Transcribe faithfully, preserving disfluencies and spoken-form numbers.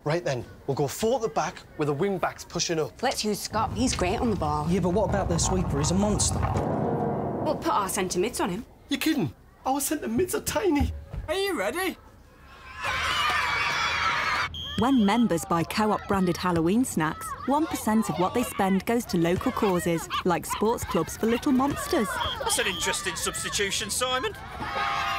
Right then, we'll go four at the back with the wing backs pushing up. Let's use Scott. He's great on the ball. Yeah, but what about their sweeper? He's a monster. We'll put our centre mids on him. You're kidding? Our centre mids are tiny. Are you ready? When members buy Co-op branded Halloween snacks, one percent of what they spend goes to local causes, like sports clubs for little monsters. That's an interesting substitution, Simon.